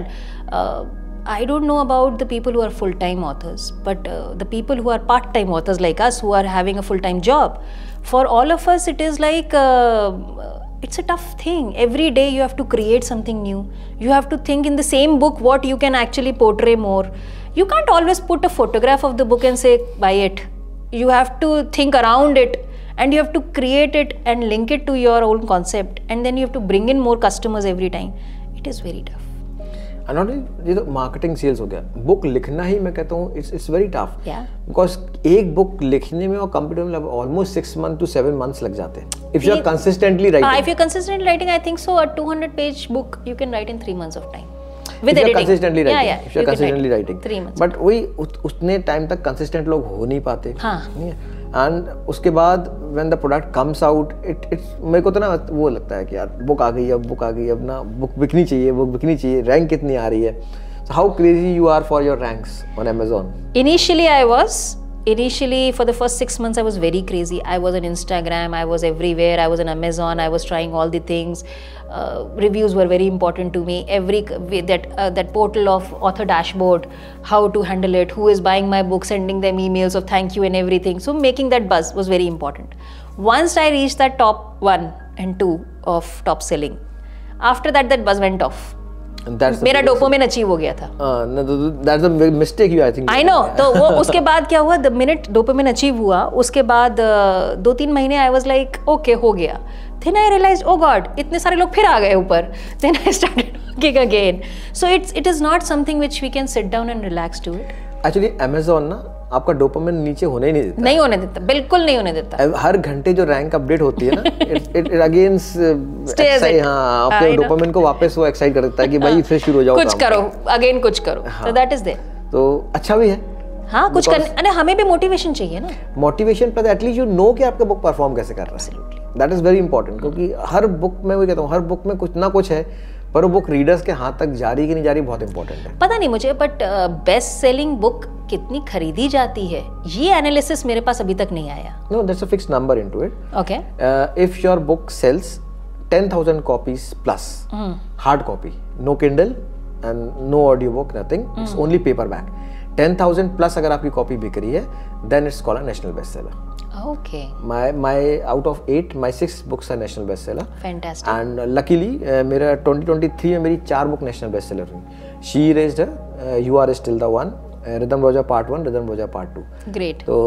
I don't know about the people who are full-time authors, but uh, the people who are part-time authors like us who are having a full-time job, for all of us it is like uh, it's a tough thing. Every day you have to create something new. You have to think in the same book what you can actually portray more. You can't always put a photograph of the book and say buy it. You have to think around it and you have to create it and link it to your own concept, and then you have to bring in more customers every time. It is very tough. Not ये तो marketing sales हो गया, book लिखना ही मैं कहता हूँ it's it's very tough, because एक book लिखने में और कंप्लीट में almost six month to seven months लग जाते हैं if you are consistently writing. If you are consistently writing, I think so a two hundred page book you can write in three months of time with editing. Consistently writing, if you are consistently writing, but वही उतने time तक consistent लोग हो नहीं पाते। हाँ, and उसके बाद when the product comes out it it's मेरे को तो ना वो लगता है कि यार बुक आ गई, अब बुक आ गई, अब ना बुक बिकनी चाहिए, बुक बिकनी चाहिए, रैंक कितनी आ रही है। So how crazy you are for your ranks on Amazon? Initially I was Initially for the first six months I was very crazy. I was on Instagram, I was everywhere, I was on Amazon, I was trying all the things. Uh, reviews were very important to me. Every that uh, that portal of author dashboard, how to handle it, who is buying my book, sending them emails of thank you and everything. So making that buzz was very important. Once I reached that top one and two of top selling, after that that buzz went off. मेरा dopamine achieve हो गया था। That's a mistake you I think. I know. तो वो उसके बाद क्या हुआ, the minute डोपामिन अचीव हुआ उसके बाद दो तीन महीने I was like okay हो गया। Then I realized oh God इतने सारे लोग फिर आ गए ऊपर। Then I started working again. So it's it is not something which we can sit down and relax to it. Actually Amazon ना आपका डोपामिन नीचे होने ही नहीं देता। नहीं होने देता, बिल्कुल नहीं होने देता। हर घंटे जो रैंक अपडेट होती है ना, इट इट अगेंस एक्साइट, हाँ आपके डोपामिन को वापस वो एक्साइट कर देता है कि भाई फिर शुरू हो जाओ, कुछ करो, अगेन कुछ करो। तो दैट इज देयर। तो अच्छा भी है। हाँ, कुछ करने, अरे हमें भी मोटिवेशन चाहिए ना। मोटिवेशन पर एटलीस्ट यू नो कि आपका बुक परफॉर्म कैसे कर रहा है। दैट इज वेरी इंपॉर्टेंट, क्योंकि हर बुक में, वही कहता हूँ, हर बुक में कुछ ना कुछ है, पर वो बुक रीडर्स के हाथ तक जा रही कि नहीं जा रही बहुत इंपॉर्टेंट है। पता नहीं मुझे, बट बेस्ट सेलिंग बुक कितनी खरीदी जाती है ये एनालिसिस मेरे पास अभी तक नहीं आया। No, that's a fixed number into it. Okay, if your book sales ten thousand copies plus, mm. hard copy, no Kindle and no audiobook, nothing, mm. it's only paperback, ten thousand plus अगर आपकी copy बिक रही है, then it's called a national bestseller. Okay. My my out of eight, my six books are national bestseller. Fantastic. And uh, luckily uh, मेरा twenty twenty-three में मेरी चार book national bestseller हुई। She Erased Her, uh, You Are Still the One, uh, Rhythm Roja Part One, Rhythm Roja Part Two. Great. तो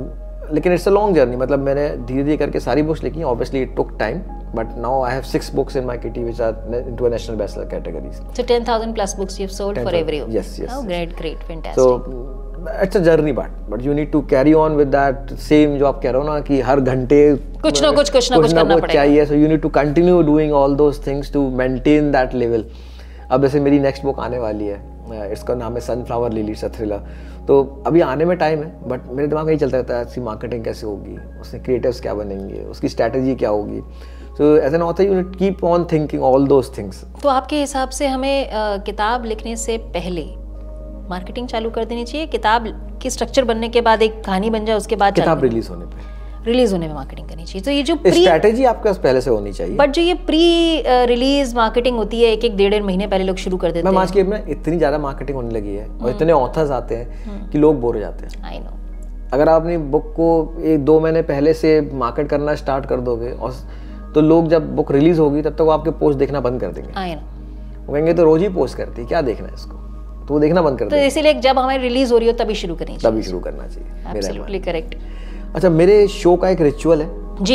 लेकिन it's a long journey, मतलब मैंने धीरे धीरे करके सारी बुक्स लिखी। Obviously it took time, but now I have six books in my kitty which are into a national bestseller categories. So ten thousand plus books you've sold for every year. Yes, yes. Oh, great, great, fantastic. So it's a journey, but but you need to carry on with that same जो आप कह रहे हो ना कि हर घंटे कुछ ना कुछ कुछ ना कुछ करना पड़ेगा चाहिए। So you need to continue doing all those things to maintain that level. अब जैसे मेरी नेक्स्ट बुक आने वाली है, इसका नाम है सनफ्लावर लिली थ्रिलर। तो अभी आने में टाइम है, बट मेरे दिमाग में यही चलता रहता है उसकी मार्केटिंग कैसे होगी, उसमें क्रिएटिव्स क्या बनेंगे, उसकी स्ट्रैटेजी क्या होगी। So as an author you need keep on thinking all those things. तो आपके हिसाब से हमें uh, किताब लिखने से पहले मार्केटिंग चालू कर देनी चाहिए? किताब की स्ट्रक्चर बनने के बाद एक कहानी बन जाए, उसके बाद किताब रिलीज होने पे रिलीज होने में मार्केटिंग करनी चाहिए। तो ये जो प्री स्ट्रैटेजी आपके पास पहले से होनी चाहिए, बट जो ये प्री रिलीज मार्केटिंग होती है, एक एक डेढ़ डेढ़ महीने पहले लोग शुरू कर देते हैं। मैं आज के में इतनी ज्यादा मार्केटिंग होने लगी है और इतने ऑथर्स आते हैं कि लोग बोर हो जाते हैं। I know. अगर आप अपनी बुक को एक दो महीने पहले से मार्केट करना स्टार्ट कर दोगे, और तो लोग जब बुक रिलीज होगी तब तक वो आपके पोस्ट देखना बंद कर देंगे। I know. वो कहेंगे तो रोज ही पोस्ट करती है, क्या देखना है इसको, तो वो देखना बंद कर देंगे। तो इसीलिए जब हमारी रिलीज हो रही हो तभी शुरू करनी चाहिए। तभी शुरू करना चाहिए। Absolutely correct. अच्छा, मेरे शो का एक रिचुअल है जी,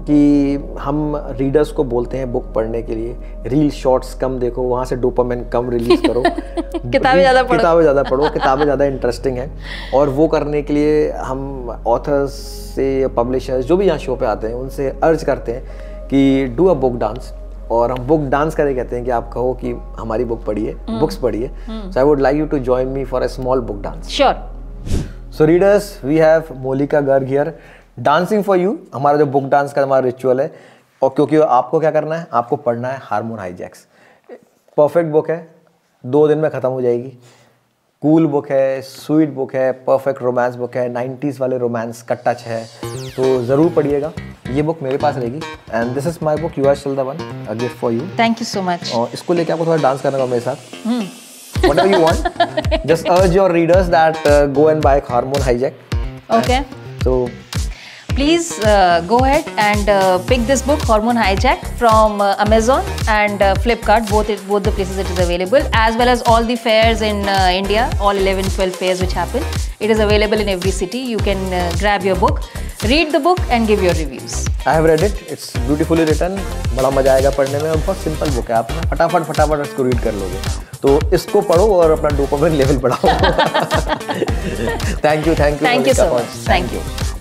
कि हम रीडर्स को बोलते हैं बुक पढ़ने के लिए रील शॉर्ट्स कम देखो, वहाँ से डोपामिन कम रिलीज करो, किताबें ज़्यादा पढ़ो किताबें ज़्यादा पढ़ो किताबें ज़्यादा इंटरेस्टिंग हैं। और वो करने के लिए हम ऑथर्स से, पब्लिशर्स जो भी यहाँ शो पे आते हैं उनसे अर्ज करते हैं कि डू अ बुक डांस। और हम बुक डांस करे कहते हैं कि आप कहो कि हमारी बुक पढ़िए, बुक्स पढ़िए। So I would like you to join me for a small book dance. Sure. So readers, we have Molika Garg here dancing for you. हमारा जो बुक डांस का हमारा रिचुअल है, और क्योंकि आपको क्या करना है, आपको पढ़ना है हार्मोन हाईजैक्स। परफेक्ट बुक है, दो दिन में ख़त्म हो जाएगी। कूल बुक है, स्वीट बुक है, परफेक्ट रोमांस बुक है, नाइन्टीज़ वाले रोमांस का टच है, तो ज़रूर पढ़िएगा। ये बुक मेरे पास रहेगी and this is my book you are still the one, a gift for you. Thank you so much. और इसको लेके आपको थोड़ा डांस करना होगा मेरे साथ। Whatever you want, just urge your readers that uh, go and buy Hormone Hijack. Okay. So please uh, go ahead and uh, pick this book Hormone Hijack from uh, Amazon and uh, Flipkart, both it, both the places it is available, as well as all the fairs in uh, India, all eleven twelve fairs which happen. It is available in every city. You can uh, grab your book, read the book and give your reviews. I have read it. It's beautifully written. बड़ा मजा आएगा पढ़ने में और बहुत simple book है, आप ना फटाफट फटाफट इसको रीड कर लोगे। तो इसको पढ़ो और अपना डोपामिन लेवल बढ़ाओ। Thank you, thank you, thank you so much, thank you.